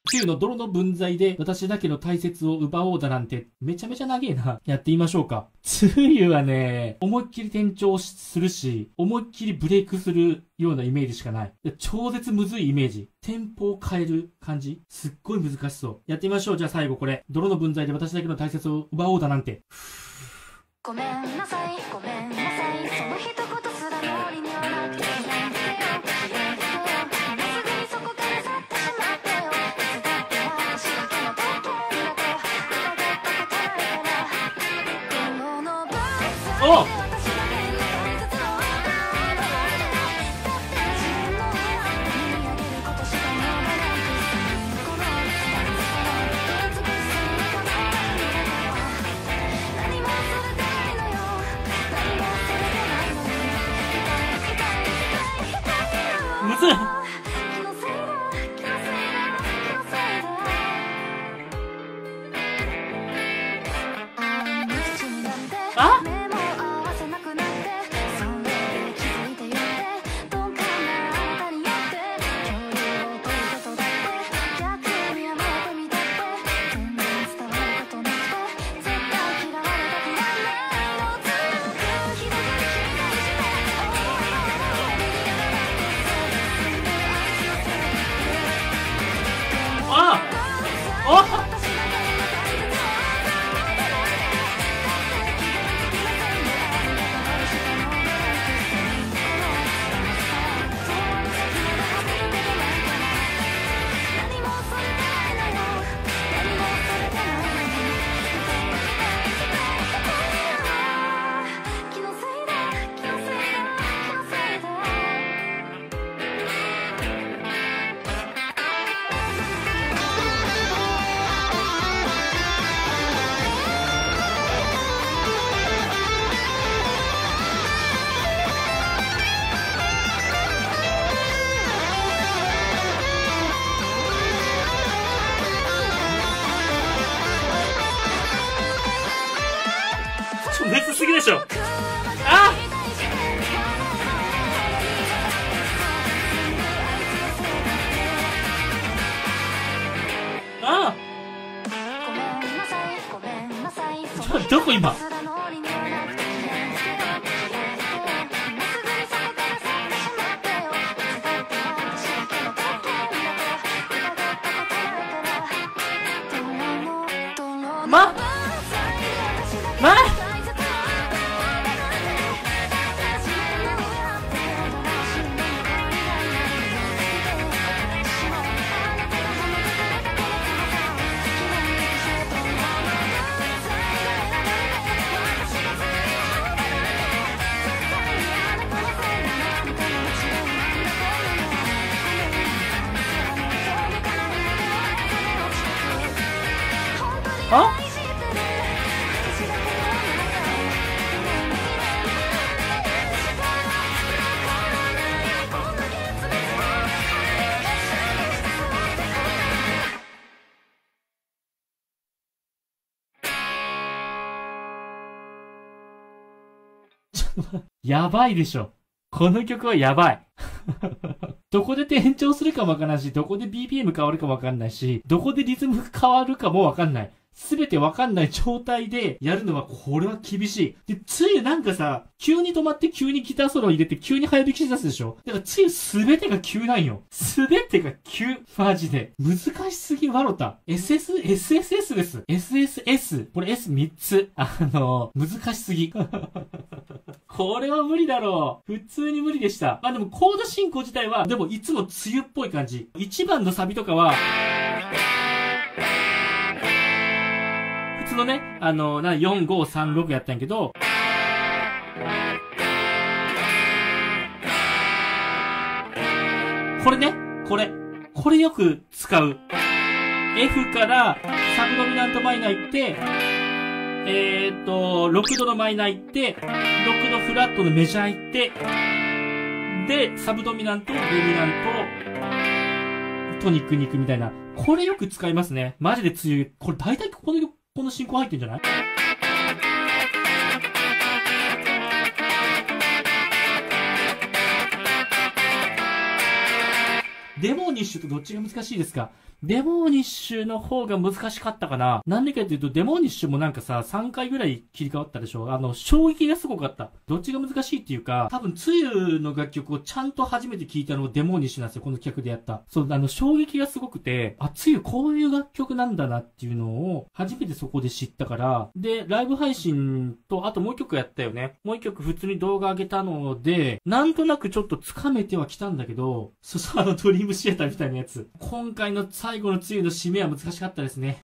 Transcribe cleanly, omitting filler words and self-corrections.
つゆの泥の分際で私だけの大切を奪おうだなんて、めちゃめちゃ長えな。やってみましょうか。つゆはね、思いっきり転調するし、思いっきりブレイクするようなイメージしかない。超絶むずいイメージ。テンポを変える感じ。すっごい難しそう。やってみましょう。じゃあ最後これ。泥の分際で私だけの大切を奪おうだなんて。 ごめんなさい、ごめんなさい。その一言すら脳裏にはなくて、消えてよ、消えてよ。今すぐにそこから去ってしまってよ。いつだって私だけの特権だと疑ったことないから。泥の分際で私だけの大切を奪うのだって自分の部屋見上げることしか思わないくせに、このスタンスから美しさに構わないんだから。何もそれでむずい。あ？熱すぎでしょ。ああどこ今。あやばいでしょ。この曲はやばい。どこで転調するかもわからないし、どこで BPM 変わるかもわかんないし、どこでリズム変わるかもわかんない。すべてわかんない状態でやるのは、これは厳しい。で、つゆなんかさ、急に止まって急にギターソロ入れて急に早弾きしだすでしょ。だからつゆすべてが急なんよ。すべてが急。マジで。難しすぎワロタ。SSS です。SSS。これ S3 つ。難しすぎ。これは無理だろう。普通に無理でした。まあでもコード進行自体は、でもいつもつゆっぽい感じ。1番のサビとかは、普通のね、4、5、3、6やったんやけど、これね、これよく使う。F からサブドミナントマイナー行って、6度のマイナー行って、6度フラットのメジャー行って、で、サブドミナント、ドミナント、トニックに行くみたいな。これよく使いますね。マジで強い。これ大体この進行入ってんじゃない？ デモニッシュとどっちが難しいですか？デモニッシュの方が難しかったかな。なんでかっていうと、デモニッシュもなんかさ、3回ぐらい切り替わったでしょ。衝撃がすごかった。どっちが難しいっていうか、多分、つゆの楽曲をちゃんと初めて聞いたのがデモニッシュなんですよ。この企画でやった。そう、衝撃がすごくて、あ、つゆこういう楽曲なんだなっていうのを、初めてそこで知ったから、で、ライブ配信と、あともう一曲やったよね。もう一曲普通に動画上げたので、なんとなくちょっと掴めてはきたんだけど、ドリームシアターみたいなやつ。今回の最後のつゆの締めは難しかったですね。